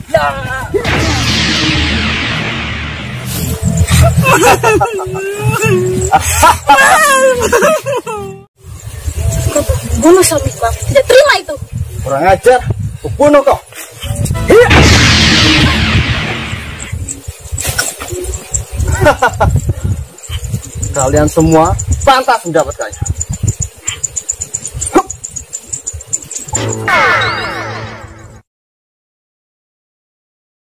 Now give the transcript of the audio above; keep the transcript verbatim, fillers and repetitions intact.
Bunuh suamiku, aku tidak terima itu. Kurang ajar, aku bunuh kau. Kalian semua pantas mendapatkannya.